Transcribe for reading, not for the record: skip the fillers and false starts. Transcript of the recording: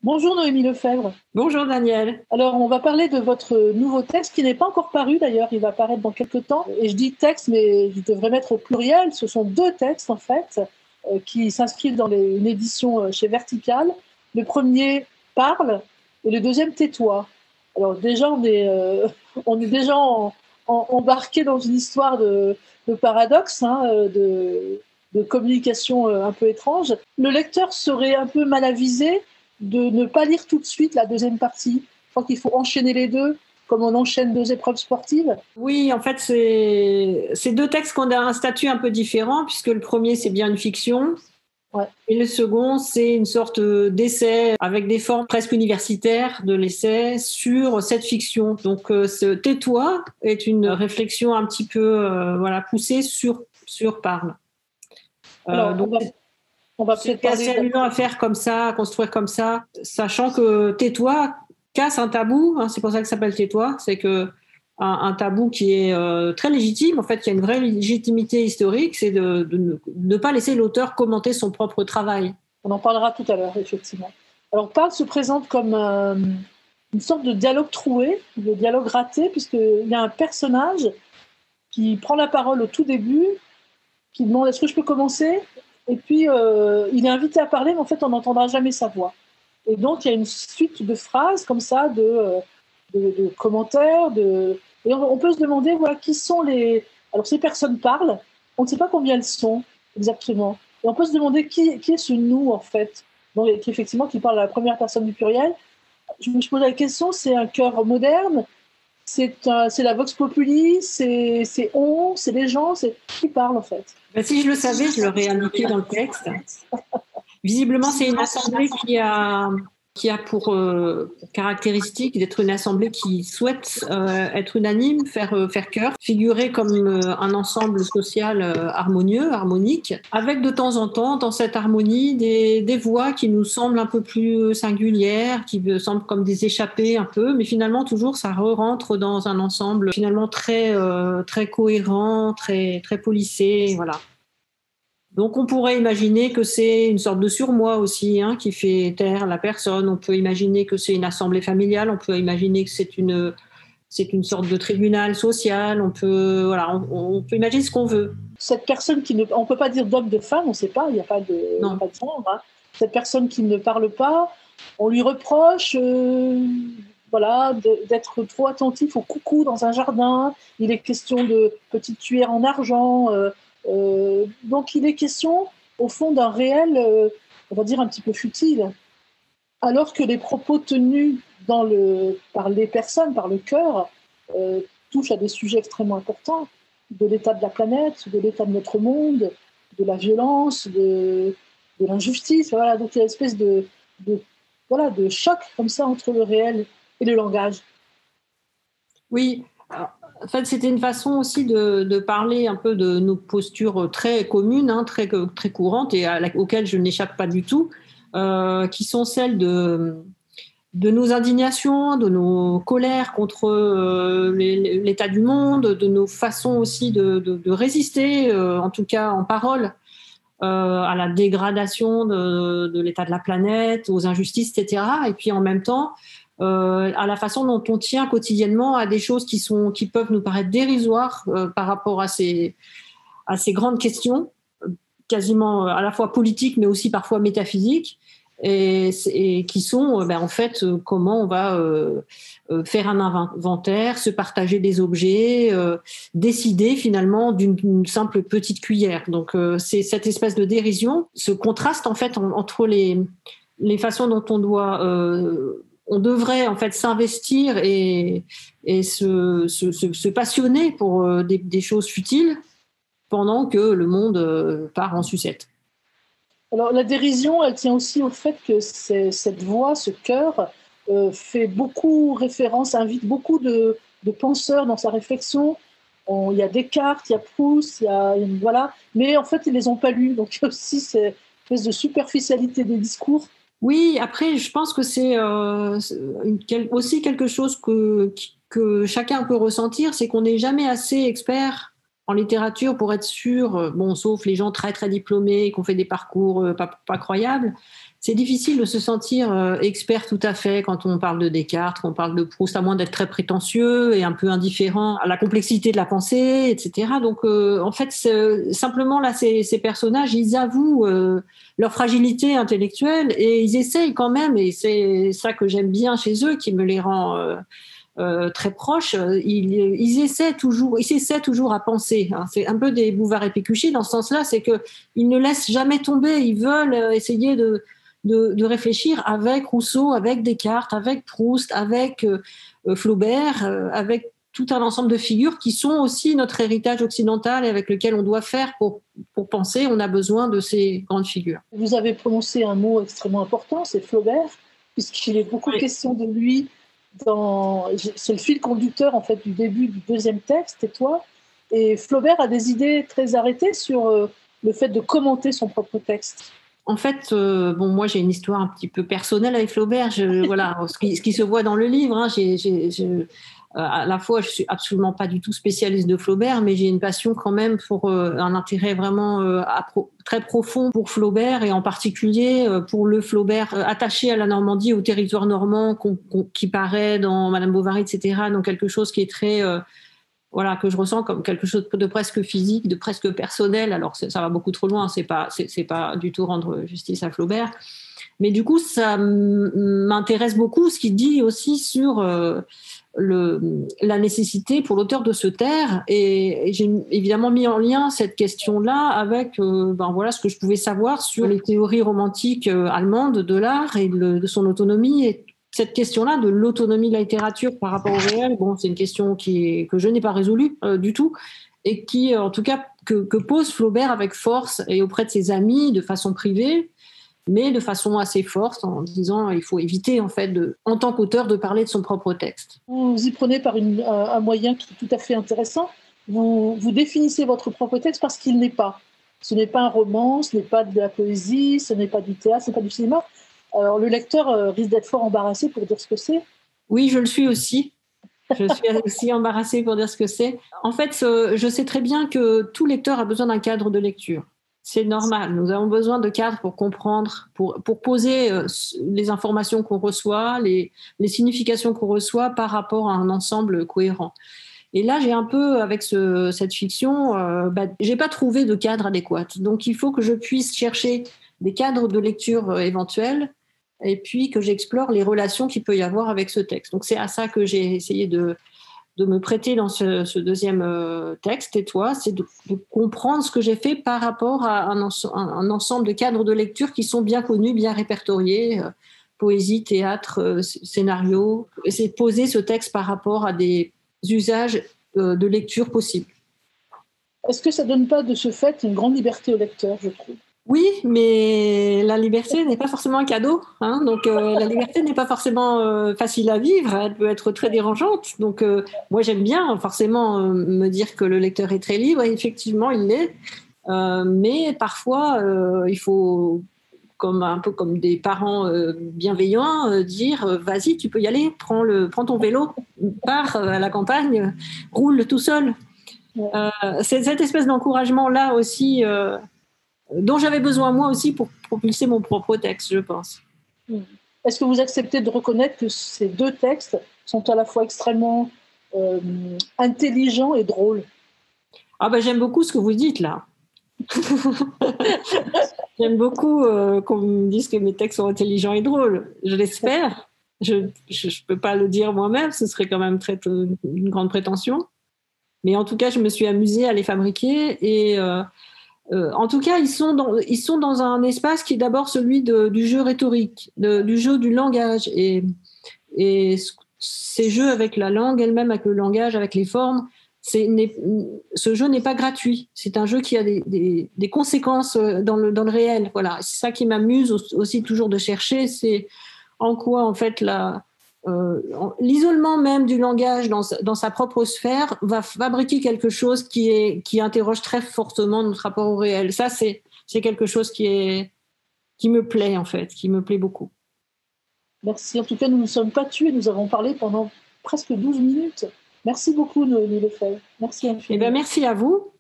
Bonjour Noémie Lefebvre. Bonjour Daniel. Alors, on va parler de votre nouveau texte qui n'est pas encore paru d'ailleurs, il va paraître dans quelques temps. Et je dis texte, mais je devrais mettre au pluriel. Ce sont deux textes en fait qui s'inscrivent dans une édition chez Vertical. Le premier parle et le deuxième tais-toi. Alors déjà, on est déjà embarqué dans une histoire de paradoxe, de communication un peu étrange. Le lecteur serait un peu mal avisé de ne pas lire tout de suite la deuxième partie. Je crois qu'il faut enchaîner les deux, comme on enchaîne deux épreuves sportives. Oui, en fait, c'est deux textes qui ont un statut un peu différent, puisque le premier, c'est bien une fiction. Ouais. Et le second, c'est une sorte d'essai avec des formes presque universitaires de l'essai sur cette fiction. Donc, ce Tais-toi est une réflexion un petit peu poussée sur Parle. Alors, donc, on va c'est peut-être assez amusant à faire comme ça, à construire comme ça, sachant que Tais-toi casse un tabou. C'est pour ça que ça s'appelle Tais-toi. C'est que un tabou qui est très légitime, en fait, qui a une vraie légitimité historique, c'est de ne pas laisser l'auteur commenter son propre travail. On en parlera tout à l'heure, effectivement. Alors, Parle se présente comme une sorte de dialogue troué, de dialogue raté, puisqu'il y a un personnage qui prend la parole au tout début, qui demande « Est-ce que je peux commencer ?» Et puis, il est invité à parler, mais en fait, on n'entendra jamais sa voix. Et donc, il y a une suite de phrases comme ça, de commentaires. Et on peut se demander, voilà, qui sont les... Alors, ces personnes parlent, on ne sait pas combien elles sont exactement. Et on peut se demander qui est ce « nous », en fait, donc, qui parle à la première personne du pluriel. Je me pose la question, c'est un cœur moderne, c'est la vox populi, c'est les gens, c'est qui parle en fait. Si je le savais, je l'aurais indiqué dans le texte. Visiblement, c'est une assemblée qui a pour caractéristique d'être une assemblée qui souhaite être unanime, faire chœur, figurer comme un ensemble social harmonieux, harmonique, avec de temps en temps, dans cette harmonie, des voix qui nous semblent un peu plus singulières, qui semblent comme des échappées un peu, mais finalement, toujours, ça rentre dans un ensemble finalement très cohérent, très policé, voilà. Donc, on pourrait imaginer que c'est une sorte de surmoi aussi qui fait taire la personne. On peut imaginer que c'est une assemblée familiale. On peut imaginer que c'est une sorte de tribunal social. On peut imaginer ce qu'on veut. Cette personne on ne peut pas dire d'homme, de femme, on ne sait pas, il n'y a pas de genre. Cette personne qui ne parle pas, on lui reproche d'être trop attentif au coucou dans un jardin. Il est question de petites cuillères en argent. Donc, il est question, au fond, d'un réel, on va dire, un petit peu futile. Alors que les propos tenus par les personnes, par le cœur, touchent à des sujets extrêmement importants, de l'état de la planète, de l'état de notre monde, de la violence, de l'injustice. Voilà. Donc, il y a une espèce de choc comme ça entre le réel et le langage. Oui. En fait, c'était une façon aussi de parler un peu de nos postures très communes, très courantes et auxquelles je n'échappe pas du tout, qui sont celles de nos indignations, de nos colères contre l'état du monde, de nos façons aussi de résister, en tout cas en parole, à la dégradation de l'état de la planète, aux injustices, etc. Et puis en même temps, à la façon dont on tient quotidiennement à des choses qui peuvent nous paraître dérisoires par rapport à ces grandes questions, quasiment à la fois politiques mais aussi parfois métaphysiques, et qui sont en fait comment on va faire un inventaire, se partager des objets, décider finalement d'une simple petite cuillère. Donc c'est cette espèce de dérision, ce contraste en fait entre les façons dont on devrait en fait s'investir et se passionner pour des choses futiles pendant que le monde part en sucette. Alors la dérision, elle tient aussi au fait que cette voix, ce cœur, fait beaucoup référence, invite beaucoup de penseurs dans sa réflexion. Il y a Descartes, il y a Proust, voilà, mais en fait ils les ont pas lus, donc il y a aussi cette espèce de superficialité des discours. Oui, après, je pense que c'est aussi quelque chose que chacun peut ressentir, c'est qu'on n'est jamais assez expert en littérature pour être sûr, sauf les gens très très diplômés, qui ont fait des parcours pas croyables, c'est difficile de se sentir expert tout à fait quand on parle de Descartes, quand on parle de Proust, à moins d'être très prétentieux et un peu indifférent à la complexité de la pensée, etc. Donc, en fait, simplement, là, ces personnages, ils avouent leur fragilité intellectuelle et ils essayent quand même, et c'est ça que j'aime bien chez eux, qui me les rend très proches, ils essaient toujours à penser. Hein. C'est un peu des Bouvard et Pécuchet dans ce sens-là, c'est qu'ils ne laissent jamais tomber, ils veulent essayer de réfléchir avec Rousseau, avec Descartes, avec Proust, avec Flaubert, avec tout un ensemble de figures qui sont aussi notre héritage occidental et avec lequel on doit faire pour penser. On a besoin de ces grandes figures. Vous avez prononcé un mot extrêmement important, c'est Flaubert, puisqu'il est beaucoup question de lui. C'est le fil conducteur en fait du début du deuxième texte, et toi. Et Flaubert a des idées très arrêtées sur le fait de commenter son propre texte. En fait, moi j'ai une histoire un petit peu personnelle avec Flaubert. Voilà, ce qui se voit dans le livre. Hein, à la fois, je suis absolument pas du tout spécialiste de Flaubert, mais j'ai une passion quand même pour un intérêt vraiment très profond pour Flaubert, et en particulier pour le Flaubert attaché à la Normandie, au territoire normand, qui paraît dans Madame Bovary, etc. Donc quelque chose qui est très que je ressens comme quelque chose de presque physique, de presque personnel. Alors ça va beaucoup trop loin, c'est pas du tout rendre justice à Flaubert. Mais du coup, ça m'intéresse beaucoup ce qu'il dit aussi sur la nécessité pour l'auteur de se taire. Et j'ai évidemment mis en lien cette question-là avec ce que je pouvais savoir sur les théories romantiques allemandes de l'art et de son autonomie. Et cette question-là de l'autonomie de la littérature par rapport au réel, c'est une question que je n'ai pas résolue du tout, et qui, en tout cas, que pose Flaubert avec force et auprès de ses amis de façon privée, mais de façon assez forte, en disant il faut éviter, en fait, en tant qu'auteur, de parler de son propre texte. Vous y prenez par un moyen qui est tout à fait intéressant. Vous définissez votre propre texte parce qu'il n'est pas. Ce n'est pas un roman, ce n'est pas de la poésie, ce n'est pas du théâtre, ce n'est pas du cinéma. Alors le lecteur risque d'être fort embarrassé pour dire ce que c'est. Oui, je le suis aussi. Je suis aussi embarrassée pour dire ce que c'est. En fait, je sais très bien que tout lecteur a besoin d'un cadre de lecture. C'est normal. Nous avons besoin de cadres pour comprendre, pour poser les informations qu'on reçoit, les significations qu'on reçoit par rapport à un ensemble cohérent. Et là, j'ai un peu, avec cette fiction, j'ai pas trouvé de cadre adéquat. Donc, il faut que je puisse chercher des cadres de lecture éventuels, et puis que j'explore les relations qu'il peut y avoir avec ce texte. Donc, c'est à ça que j'ai essayé de me prêter dans ce deuxième texte, et toi, c'est de comprendre ce que j'ai fait par rapport à un ensemble de cadres de lecture qui sont bien connus, bien répertoriés, poésie, théâtre, scénario. Et c'est de poser ce texte par rapport à des usages de lecture possibles. Est-ce que ça ne donne pas de ce fait une grande liberté au lecteur, je trouve ? Oui, mais la liberté n'est pas forcément un cadeau. Hein, donc, la liberté n'est pas forcément facile à vivre. Elle peut être très dérangeante. Donc, moi, j'aime bien forcément me dire que le lecteur est très libre. Et effectivement, il l'est. Mais parfois, il faut, un peu comme des parents bienveillants, dire vas-y, tu peux y aller. Prends ton vélo, pars à la campagne, roule tout seul. C'est cette espèce d'encouragement-là aussi... dont j'avais besoin moi aussi pour propulser mon propre texte, je pense. Est-ce que vous acceptez de reconnaître que ces deux textes sont à la fois extrêmement intelligents et drôles ? J'aime beaucoup ce que vous dites là. J'aime beaucoup qu'on me dise que mes textes sont intelligents et drôles. Je l'espère. Je peux pas le dire moi-même, ce serait quand même une grande prétention. Mais en tout cas, je me suis amusée à les fabriquer et... en tout cas, ils sont dans un espace qui est d'abord celui du jeu rhétorique, du jeu du langage. Et ces jeux avec la langue elle-même, avec le langage, avec les formes, ce jeu n'est pas gratuit. C'est un jeu qui a des conséquences dans le réel. Voilà. C'est ça qui m'amuse aussi toujours de chercher, c'est en quoi, en fait, l'isolement même du langage dans sa propre sphère va fabriquer quelque chose qui interroge très fortement notre rapport au réel. Ça, c'est quelque chose qui me plaît, en fait, qui me plaît beaucoup. Merci. En tout cas, nous ne sommes pas tués. Nous avons parlé pendant presque 12 minutes. Merci beaucoup, Noémie Lefebvre. Merci infiniment. Merci à vous.